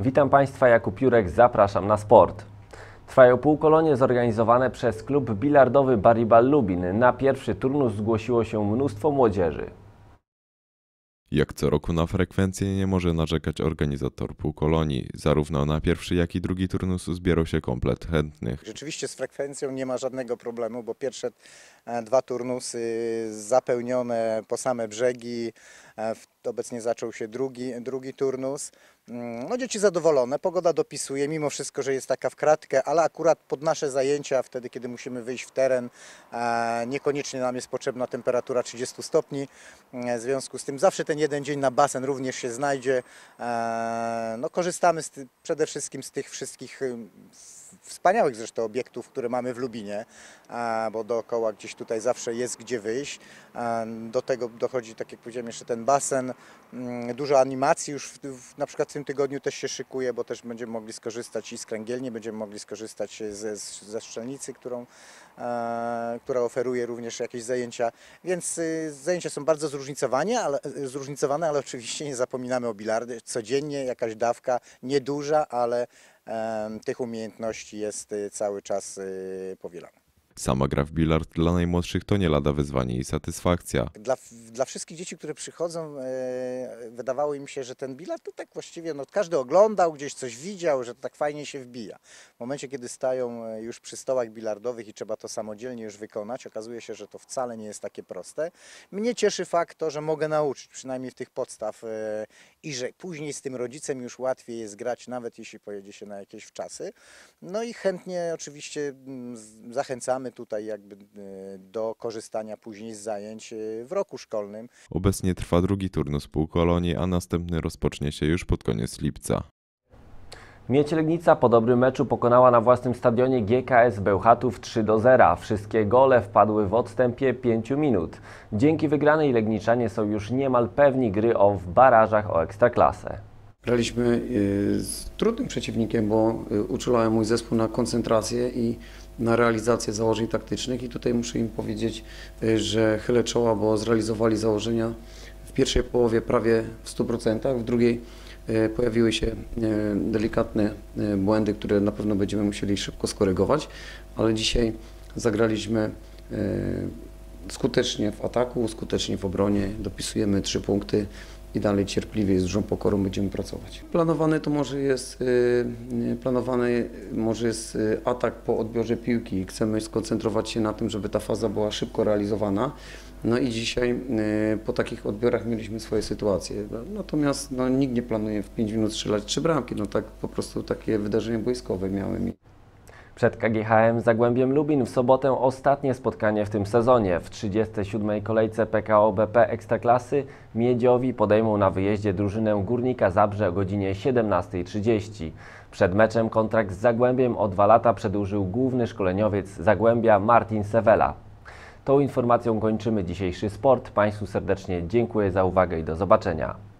Witam Państwa, Jakub Jurek, zapraszam na sport. Trwają półkolonie zorganizowane przez klub bilardowy Baribal Lubin. Na pierwszy turnus zgłosiło się mnóstwo młodzieży. Jak co roku na frekwencję nie może narzekać organizator półkolonii. Zarówno na pierwszy, jak i drugi turnus zbierał się komplet chętnych. Rzeczywiście z frekwencją nie ma żadnego problemu, bo pierwsze dwa turnusy zapełnione po same brzegi. Obecnie zaczął się drugi turnus. No, dzieci zadowolone, pogoda dopisuje, mimo wszystko, że jest taka w kratkę, ale akurat pod nasze zajęcia, wtedy kiedy musimy wyjść w teren, niekoniecznie nam jest potrzebna temperatura 30 stopni. W związku z tym zawsze ten jeden dzień na basen również się znajdzie. No, korzystamy przede wszystkim z tych wszystkich wspaniałych zresztą obiektów, które mamy w Lubinie, bo dookoła gdzieś tutaj zawsze jest gdzie wyjść. Do tego dochodzi, tak jak powiedziałem, jeszcze ten basen. Dużo animacji już na przykład w tym tygodniu też się szykuje, bo też będziemy mogli skorzystać i z kręgielni, będziemy mogli skorzystać ze strzelnicy, która oferuje również jakieś zajęcia. Więc zajęcia są bardzo zróżnicowane, ale oczywiście nie zapominamy o bilardzie. Codziennie jakaś dawka, nieduża, ale tych umiejętności jest cały czas powielana. Sama gra w bilard dla najmłodszych to nie lada wyzwanie i satysfakcja. Dla wszystkich dzieci, które przychodzą, wydawało im się, że ten bilard to tak właściwie każdy oglądał, gdzieś coś widział, że to tak fajnie się wbija. W momencie, kiedy stają już przy stołach bilardowych i trzeba to samodzielnie już wykonać, okazuje się, że to wcale nie jest takie proste. Mnie cieszy fakt to, że mogę nauczyć, przynajmniej w tych podstaw, i że później z tym rodzicem już łatwiej jest grać, nawet jeśli pojedzie się na jakieś wczasy. No i chętnie oczywiście zachęcamy tutaj jakby do korzystania później z zajęć w roku szkolnym. Obecnie trwa drugi turnus półkolonii, a następny rozpocznie się już pod koniec lipca. Miedź Legnica po dobrym meczu pokonała na własnym stadionie GKS Bełchatów 3-0. Wszystkie gole wpadły w odstępie 5 minut. Dzięki wygranej Legniczanie są już niemal pewni gry w barażach o Ekstraklasę. Graliśmy z trudnym przeciwnikiem, bo uczulałem mój zespół na koncentrację i na realizację założeń taktycznych i tutaj muszę im powiedzieć, że chylę czoła, bo zrealizowali założenia w pierwszej połowie prawie w 100%, w drugiej pojawiły się delikatne błędy, które na pewno będziemy musieli szybko skorygować, ale dzisiaj zagraliśmy skutecznie w ataku, skutecznie w obronie, dopisujemy 3 punkty i dalej cierpliwie, z dużą pokorą będziemy pracować. Planowany może jest atak po odbiorze piłki. Chcemy skoncentrować się na tym, żeby ta faza była szybko realizowana. No i dzisiaj po takich odbiorach mieliśmy swoje sytuacje. Natomiast nikt nie planuje w 5 minut strzelać 3 bramki. Tak po prostu takie wydarzenie boiskowe miałem. Przed KGHM Zagłębiem Lubin w sobotę ostatnie spotkanie w tym sezonie. W 37. kolejce PKO BP Ekstraklasy Miedziowi podejmą na wyjeździe drużynę Górnika Zabrze o godzinie 17:30. Przed meczem kontrakt z Zagłębiem o 2 lata przedłużył główny szkoleniowiec Zagłębia Martin Sewela. Tą informacją kończymy dzisiejszy sport. Państwu serdecznie dziękuję za uwagę i do zobaczenia.